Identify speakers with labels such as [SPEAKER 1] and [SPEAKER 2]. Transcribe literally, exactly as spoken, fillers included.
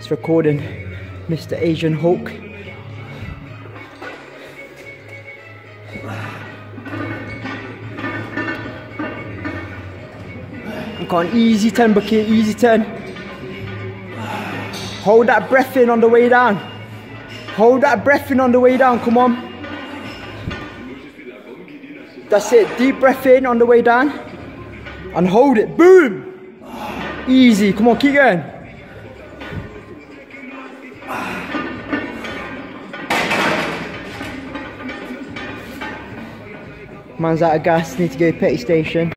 [SPEAKER 1] It's recording Mister Asian Hulk. Come on, easy ten, Bucky, easy ten. Hold that breath in on the way down. Hold that breath in on the way down, come on. That's it, deep breath in on the way down. And hold it, boom! Easy, come on, keep going. Man's out of gas, need to go to petty station.